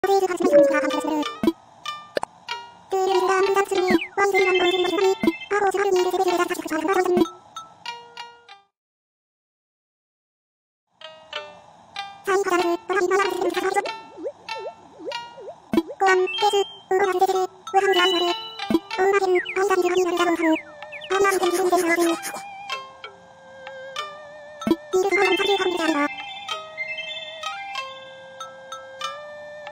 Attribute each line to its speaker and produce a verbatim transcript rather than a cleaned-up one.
Speaker 1: イルカのさんじゅうはんであれば